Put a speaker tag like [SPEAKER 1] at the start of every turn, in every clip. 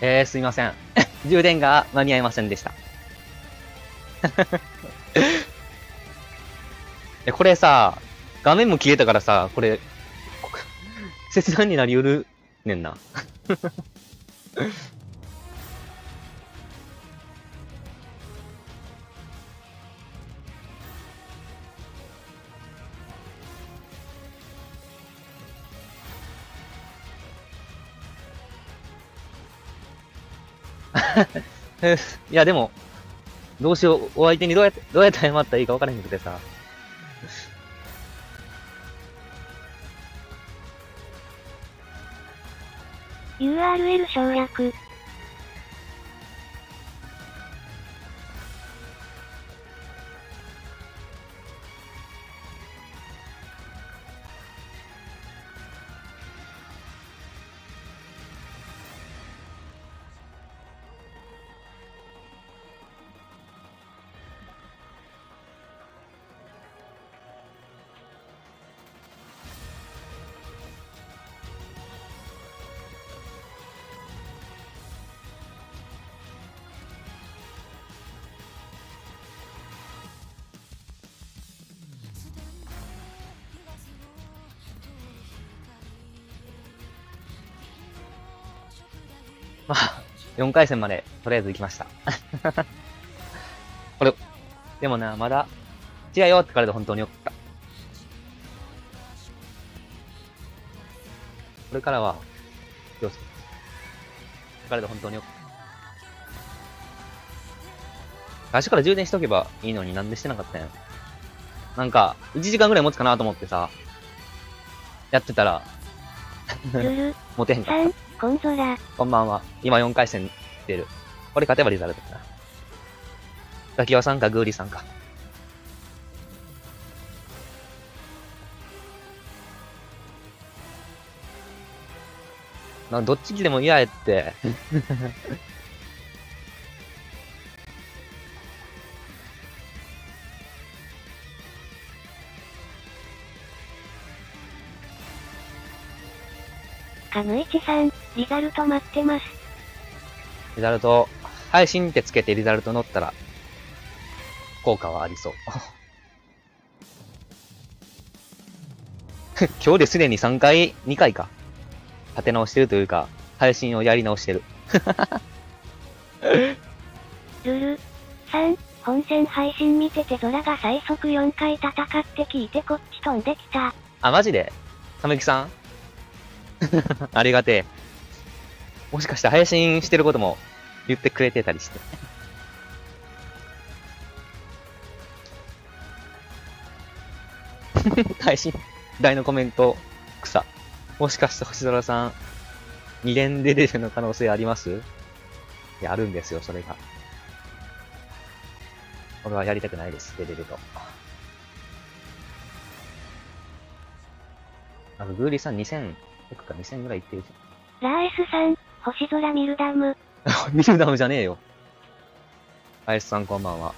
[SPEAKER 1] すいません。充電が間に合いませんでした。これさ、画面も消えたからさ、これ、切断になりうるねんな。いや、でも、どうしよう。お相手にどうやって謝ったらいいか分からへんくてさ。
[SPEAKER 2] URL 省略。
[SPEAKER 1] まあ、4回戦まで、とりあえず行きました。これ、でもな、まだ、違うよってからで本当によかった。これからは、気をつけて。からで本当によかった。最初から充電しとけばいいのになんでしてなかったんや。なんか、1時間ぐらい持つかなと思ってさ、やってたら、持てへんかった。
[SPEAKER 2] コンゾラ。
[SPEAKER 1] こんばんは。今4回戦出る。これ勝てばリザルトだな。滝輪さんかグーリーさんか。どっちでも嫌やって。
[SPEAKER 2] カムイチさん、リザルト待ってます。
[SPEAKER 1] リザルト、配信ってつけてリザルト乗ったら、効果はありそう。今日ですでに3回、2回か。立て直してるというか、配信をやり直してる。
[SPEAKER 2] ルルさん、本戦配信見ててゾラが最速4回戦って聞いてこっち飛んできた。
[SPEAKER 1] あ、マジでためきさんありがてえ。もしかして配信してることも言ってくれてたりして。配信台のコメント、草。もしかして星空さん、2連で出るの可能性あります？いや、あるんですよ、それが。俺はやりたくないです、出れると。グーリーさん2000、億か2000ぐらいいってるじ
[SPEAKER 2] ラーエスさん、星空ミルダム。
[SPEAKER 1] ゃん。ミルダムじゃねえよ。アイスさんこんばんは。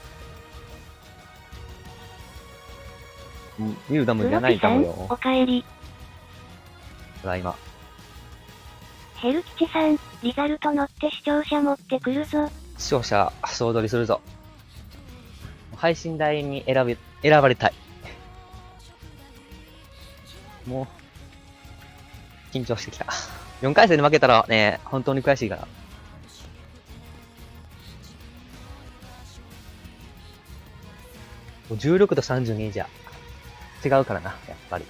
[SPEAKER 1] ミルダムじゃないかもよ。
[SPEAKER 2] おかえり。
[SPEAKER 1] ただいま。
[SPEAKER 2] ヘルキチさん、リザルト乗って視聴者持ってくるぞ。
[SPEAKER 1] 視聴者、総取りするぞ。配信台に選ばれたい。もう、緊張してきた。4回戦で負けたらね、本当に悔しいから。16と32じゃ、違うからな、やっぱり。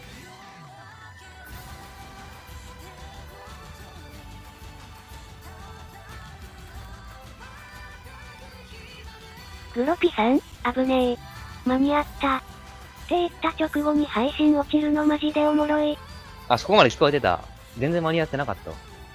[SPEAKER 2] グロピさん、危ねえ。間に合った。って言った直後に配信落ちるのマジでおもろい。
[SPEAKER 1] あ、そこまで聞こえてた。全然間に合ってなかった。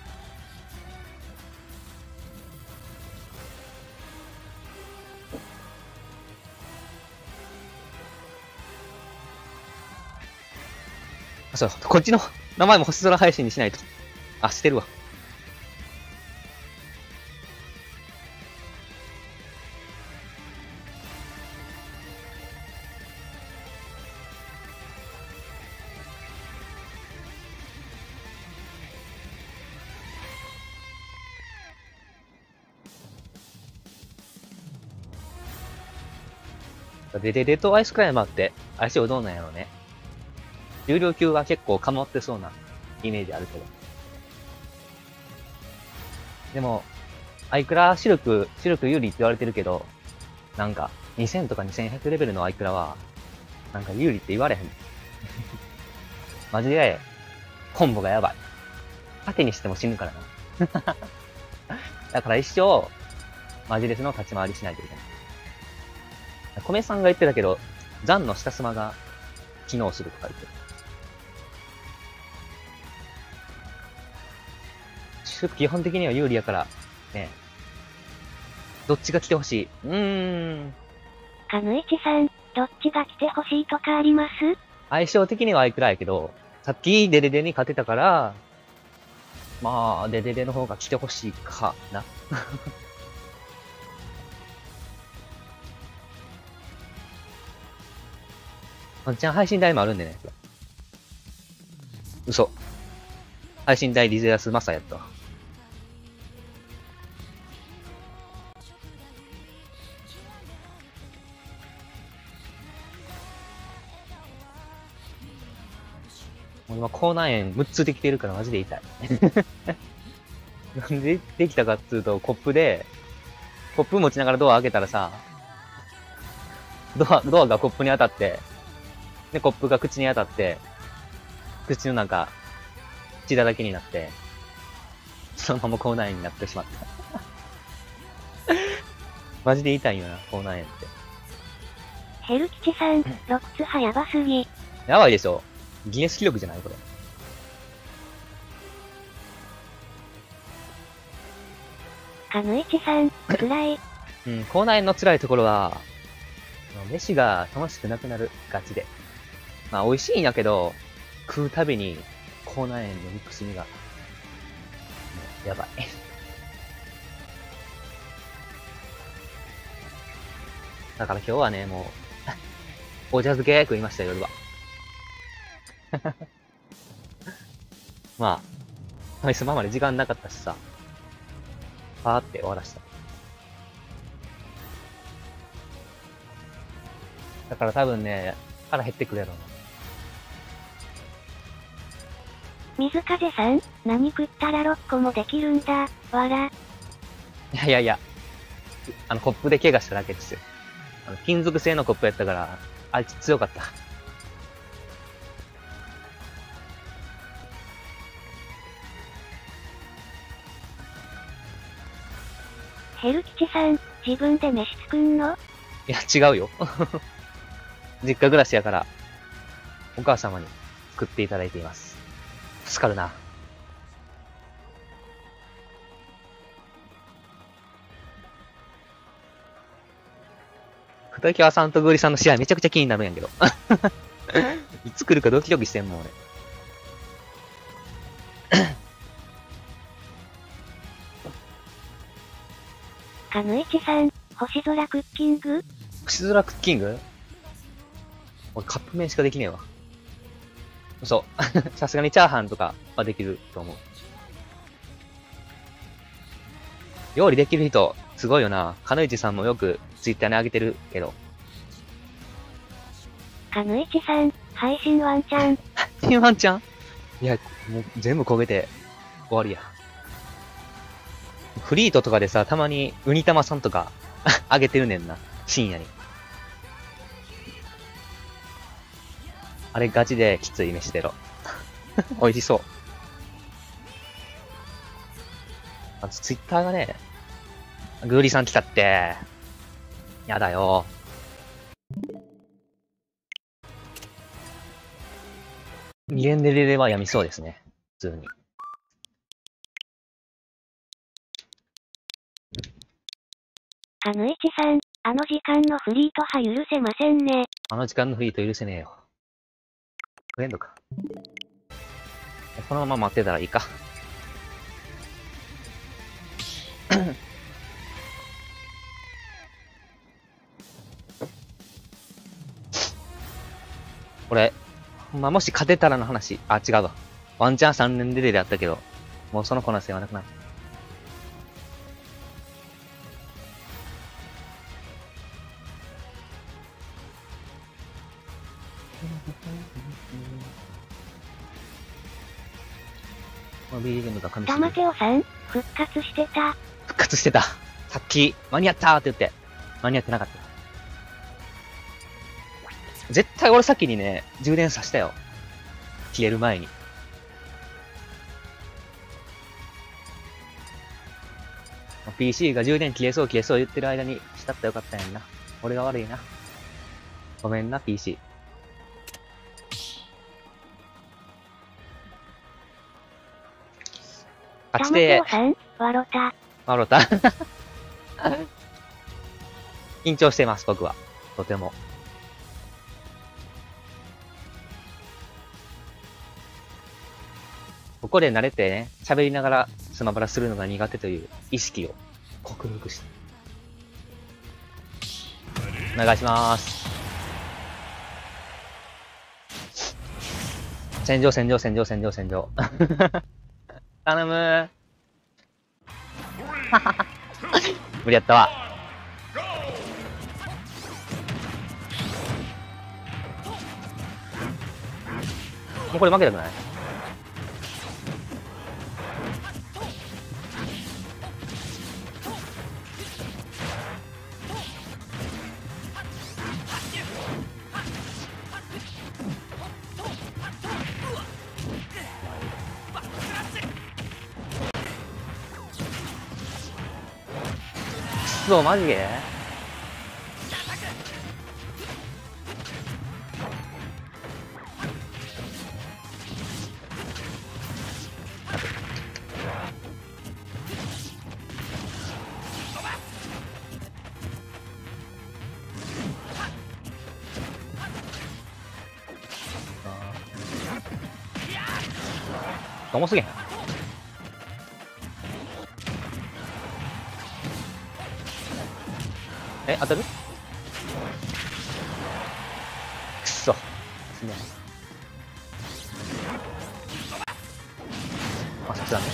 [SPEAKER 1] そう、こっちの名前も星空配信にしないと。あ、してるわ。 デデデとアイスクライマーって相性どうなんやろうね。重量級は結構かまってそうなイメージあるけど。でも、アイクラ視力有利って言われてるけど、なんか、2000とか2100レベルのアイクラは、なんか有利って言われへん。マジで、コンボがやばい。盾にしても死ぬからな。だから一生、マジレスの立ち回りしないといけない。米さんが言ってたけど、ザンの下スマが機能するとか言ってる。基本的には有利やから、ね。どっちが来てほしい？
[SPEAKER 2] かぬいちさん、どっちが来てほしいとかあります？
[SPEAKER 1] 相性的にはアイクラやけど、さっきデデデに勝てたから、まあ、デデデの方が来てほしいかな。ワンチャン配信代もあるんでね。嘘。配信代リゼアスマサやったわ。もう今、口内炎6つできてるからマジで痛い。なんでできたかっつうと、コップ持ちながらドア開けたらさ、ドアがコップに当たって、で、コップが口に当たって、口の中、血だらけになって、そのまま口内炎になってしまった。マジで痛いよな、口内炎って。
[SPEAKER 2] ヘルキチさん、ロクツ派やばすぎ。
[SPEAKER 1] やばいでしょ。ギネス記録じゃないこれ。
[SPEAKER 2] かぬいちさん、辛い。
[SPEAKER 1] 口内炎の辛いところは、飯が楽しくなくなるガチで。まあ美味しいんやけど、食うたびに口内炎の憎しみが、もうやばい。だから今日はね、もう、お茶漬け食いました、夜は。まあ、そのままで時間なかったしさ、パーって終わらした。だから多分ね、腹減ってくるやろうな。
[SPEAKER 2] 水風さん、何食ったら6個もできるんだ、わら。
[SPEAKER 1] いや、コップで怪我しただけですよ。金属製のコップやったから、あいつ強かった。
[SPEAKER 2] ヘルキチさん、自分で飯作んの？
[SPEAKER 1] いや、違うよ。実家暮らしやから、お母様に作っていただいています。助かるな。片川さんとグーリさんの試合めちゃくちゃ気になるんやけど。いつ来るかドキドキしてんもん、俺。
[SPEAKER 2] かぬいちさん、星空クッキング？
[SPEAKER 1] 星空クッキング？俺カップ麺しかできねえわ。そう。さすがにチャーハンとかはできると思う。料理できる人、すごいよな。かぬいちさんもよくツイッターに上げてるけど。
[SPEAKER 2] かぬいちさん、配信ワンチャン。
[SPEAKER 1] 配信ワンチャン？いや、もう全部焦げて終わりや。フリートとかでさ、たまにウニ玉さんとか上げてるねんな。深夜に。あれガチできつい飯出ろ。美味しそう。あとツイッターがね、グーリさん来たって。やだよ。ミレンデレレはやみそうですね。普通に。
[SPEAKER 2] かぬいちさん、あの時間のフリート派許せませんね。
[SPEAKER 1] あの時間のフリート許せねえよ。食えんのか。このまま待ってたらいいか。これ、まあ、もし勝てたらの話。あ、違うわ。ワンチャン3年であったけど、もうその可能性はなくなる。 この BGM が神
[SPEAKER 2] タマテオさん、復活してた。
[SPEAKER 1] 復活してた。さっき、間に合ったーって言って、間に合ってなかった。絶対俺先にね、充電させたよ。消える前に。PC が充電切れそう言ってる間にしたったらよかったんやんな。俺が悪いな。ごめんな、PC。勝ちて
[SPEAKER 2] タマテオさん、わろた。
[SPEAKER 1] ー。笑った。緊張してます、僕は。とても。ここで慣れてね、喋りながらスマブラするのが苦手という意識を克服した。お願いします。戦場。頼むー。無理やったわ。もうこれ負けたくない？そう、マジで重すぎへん。え、当たる？くっそ。ですね。あ、そっちだね。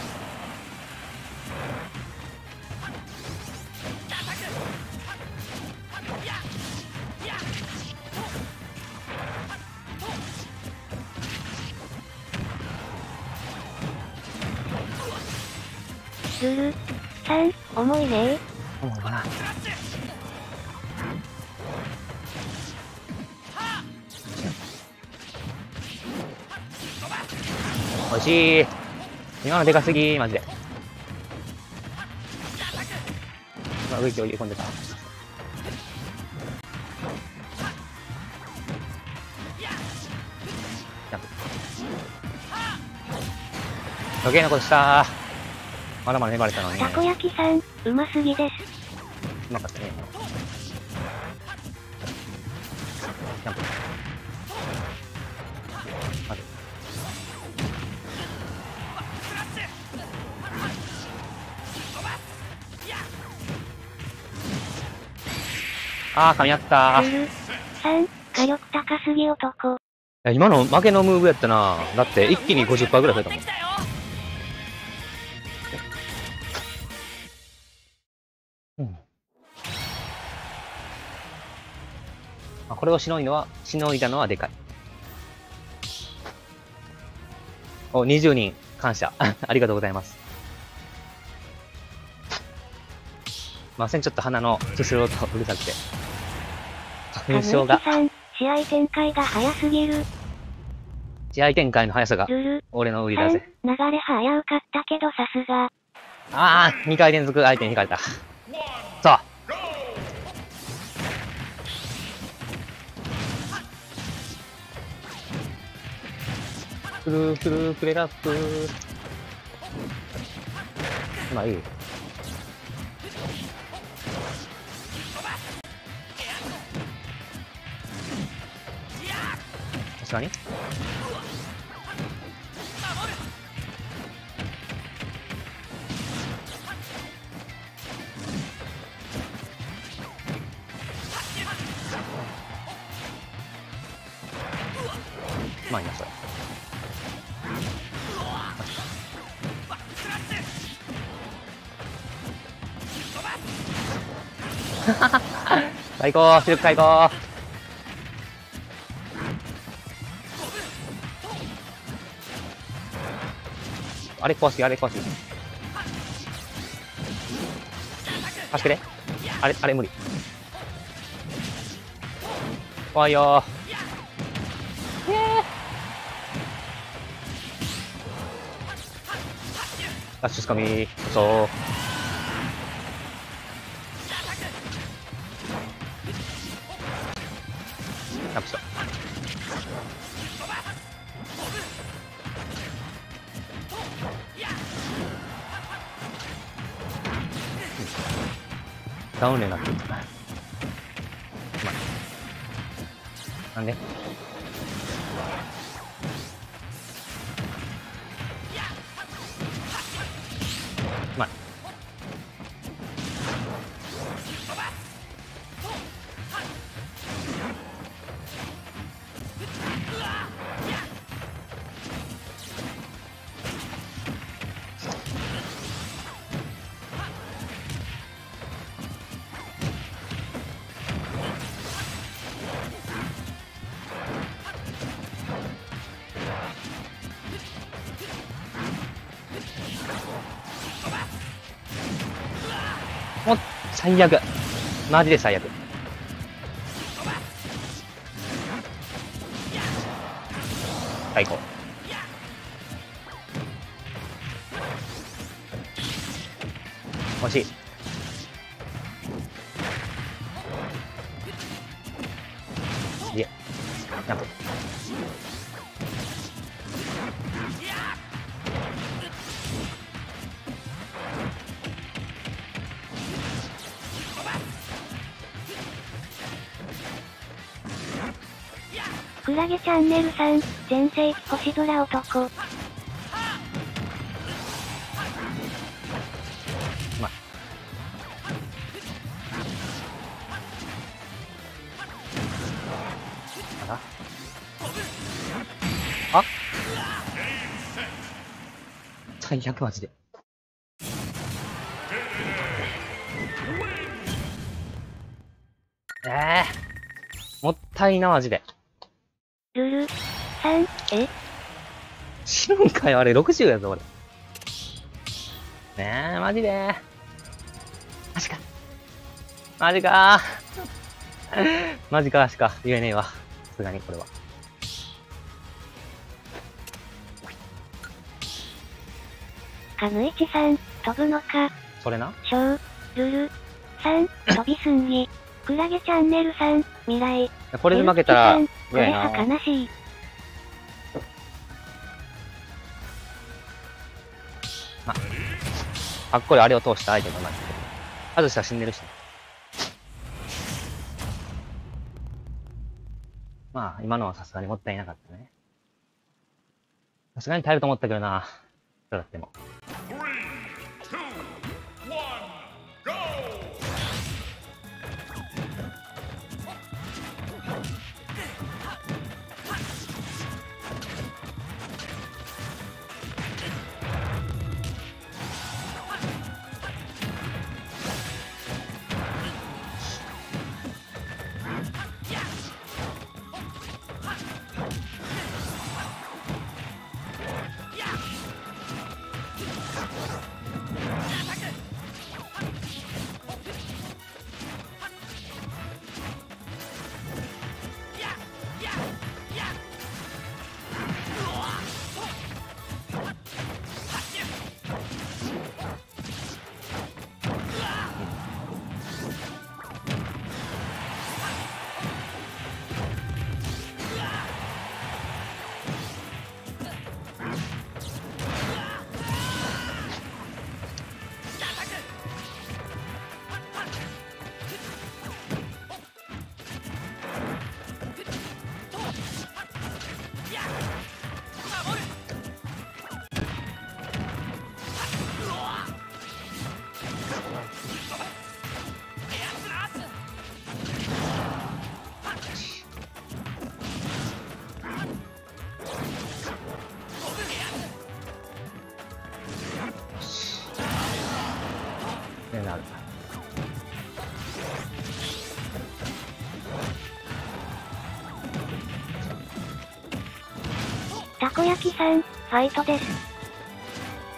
[SPEAKER 2] ルルさん、重いね
[SPEAKER 1] 重いかな。惜しい。今のでかすぎ、マジで。今、植木を入れ込んでた。ジャンプ。余計なことしたー。まだまだ粘れたのに。
[SPEAKER 2] たこ焼きさん、うますぎです。
[SPEAKER 1] うまかったね。ジャンプ。まず。あー、噛み合ったー。
[SPEAKER 2] ルルさん、火力高すぎ男。
[SPEAKER 1] いや今の負けのムーブやったな。だって一気に 50% ぐらい増えたもん。うん。あ、これをしのいだのはでかい。お、20人感謝。ありがとうございます。まあ、ちょっと鼻のすする音うるさくて。花粉症が。
[SPEAKER 2] さん、試合展開が早すぎる。
[SPEAKER 1] 試合展開の速さが
[SPEAKER 2] ルル
[SPEAKER 1] 俺の売りだぜ。
[SPEAKER 2] 流れ早うかったけどさすが。
[SPEAKER 1] ああ、2回連続相手に引かれた。さあ。くるくるくれラップ。まあいい。確かに。まあいいな、それ。最高、視力最高。 あれ壊し、あれ壊し。助けて。あれ無理。怖いよー。ダッシュつかみ。そう。ナプショ。ダウンレになってる。なんでうまい。もう、最悪。マジで最悪。最高。惜しい。いえ。なんと。
[SPEAKER 2] クラゲチャンネルさん、全盛期星空男。
[SPEAKER 1] まあ。あ最悪マジで。もったいなマジで。
[SPEAKER 2] ルル、さん、
[SPEAKER 1] 死ぬんかよ、あれ60やぞ、俺。ねえ、マジで。マジか。マジかマジかしか言えねえわ。さすがに、これは。
[SPEAKER 2] カヌイチさん、飛ぶのか。
[SPEAKER 1] それな。
[SPEAKER 2] ショー、ルル、さん、飛びすんぎ。クラゲチャンネルさん、未来。
[SPEAKER 1] これで負けたら、
[SPEAKER 2] これは悲しい。
[SPEAKER 1] あっこれあれを通したアイテムになってる。外したら死んでるし。まあ、今のはさすがにもったいなかったね。さすがに耐えると思ったけどな。どうだっても。なる。
[SPEAKER 2] たこ焼きさん、ファイトです。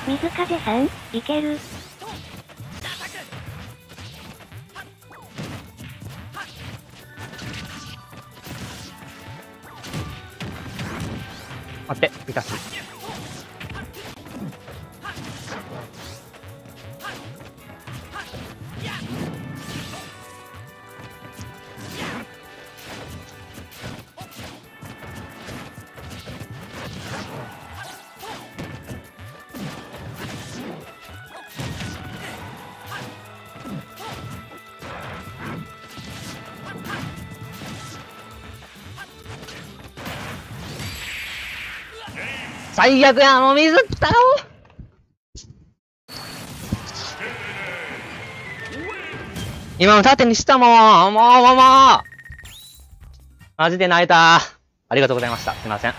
[SPEAKER 2] 水風さん、いける。
[SPEAKER 1] 待って、ピカス。最悪や、もう水来たよ。今の縦にしたもん。もう。マジで泣いた。ありがとうございました。すいません。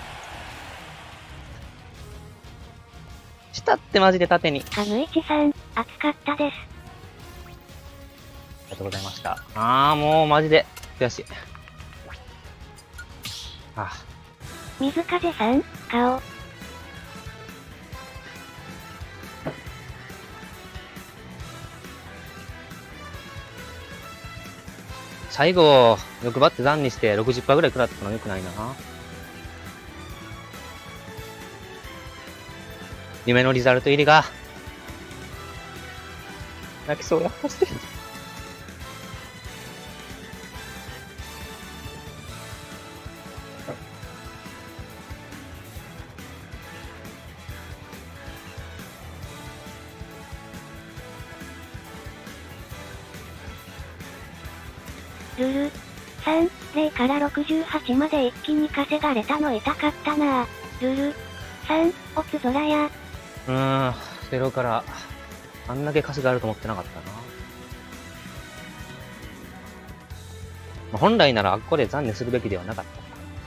[SPEAKER 1] したってマジで縦に。
[SPEAKER 2] カムイチさん、熱かったです。
[SPEAKER 1] ありがとうございました。もうマジで悔しい。
[SPEAKER 2] 水風さん、顔。
[SPEAKER 1] 最後、欲張って残にして 60% ぐらい食らったの良くないな。夢のリザルト入りが、泣きそうや。マジで。
[SPEAKER 2] ルル。3、0から68まで一気に稼がれたの痛かったなぁ。ルル。3、おつぞらや。
[SPEAKER 1] 0から、あんだけ稼があると思ってなかったな。本来ならあっこで残念するべきではなかった。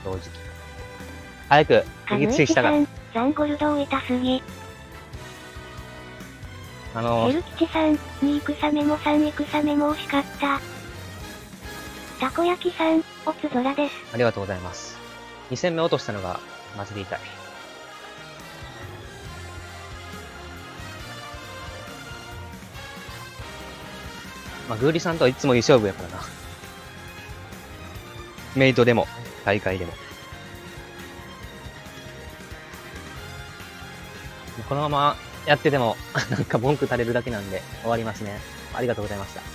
[SPEAKER 1] 正直。早く、息継ぎしたから。
[SPEAKER 2] 3ゴルドを痛すぎ。ヘル吉さん、2戦目も3戦目も惜しかった。たこ焼きさん、おつぞらです。
[SPEAKER 1] ありがとうございます。2戦目落としたのが、マジで痛い。グーリさんとはいつもいい勝負やからな。メイドでも、大会でも。このままやってても、なんか文句垂れるだけなんで終わりますね。ありがとうございました。